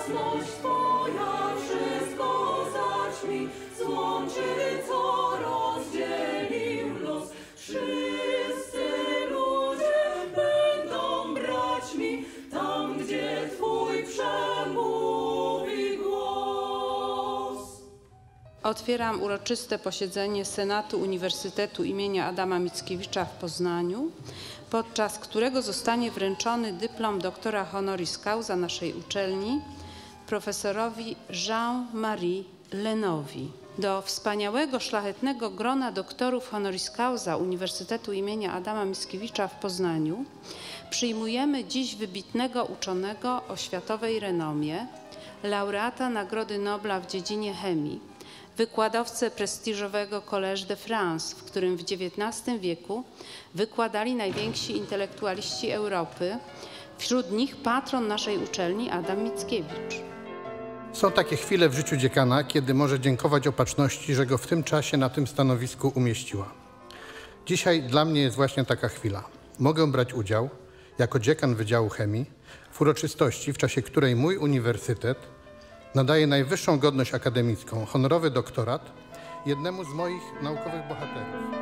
jasność Twoja wszystko zaćmi, złączy, co rozdzielił los. Wszyscy ludzie będą braćmi, tam, gdzie Twój przemówi głos. Otwieram uroczyste posiedzenie Senatu Uniwersytetu imienia Adama Mickiewicza w Poznaniu, podczas którego zostanie wręczony dyplom doktora honoris causa naszej uczelni profesorowi Jean-Marie Lenowi. Do wspaniałego, szlachetnego grona doktorów honoris causa Uniwersytetu imienia Adama Mickiewicza w Poznaniu przyjmujemy dziś wybitnego uczonego o światowej renomie, laureata Nagrody Nobla w dziedzinie chemii, wykładowcę prestiżowego Collège de France, w którym w XIX wieku wykładali najwięksi intelektualiści Europy, wśród nich patron naszej uczelni Adam Mickiewicz. Są takie chwile w życiu dziekana, kiedy może dziękować Opatrzności, że go w tym czasie na tym stanowisku umieściła. Dzisiaj dla mnie jest właśnie taka chwila. Mogę brać udział, jako dziekan Wydziału Chemii, w uroczystości, w czasie której mój uniwersytet nadaje najwyższą godność akademicką, honorowy doktorat, jednemu z moich naukowych bohaterów.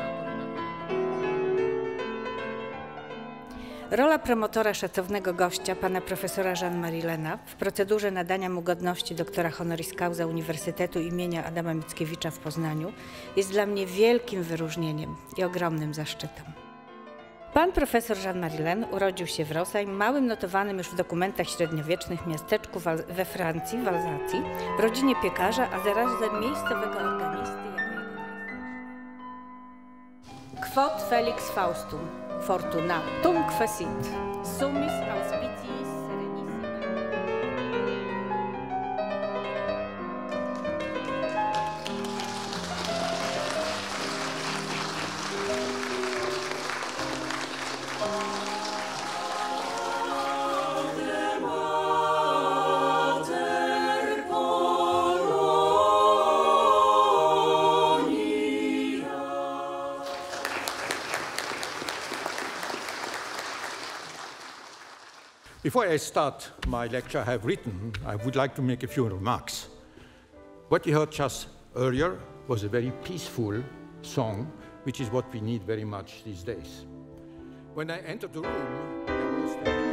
Rola promotora szacownego gościa, pana profesora Jean-Marie Lena, w procedurze nadania mu godności doktora honoris causa Uniwersytetu imienia Adama Mickiewicza w Poznaniu jest dla mnie wielkim wyróżnieniem i ogromnym zaszczytem. Pan profesor Jean-Marie Len urodził się w Rosheim, małym notowanym już w dokumentach średniowiecznych miasteczku we Francji, w Alzacji, w rodzinie piekarza, a zarazem miejscowego organisty jako jego najstarszy. Quod Felix Faustum, fortuna tunc fecit, summis auspiciis serenissima. Before I start my lecture I have written, I would like to make a few remarks. What you heard just earlier was a very peaceful song, which is what we need very much these days. When I entered the room, there was the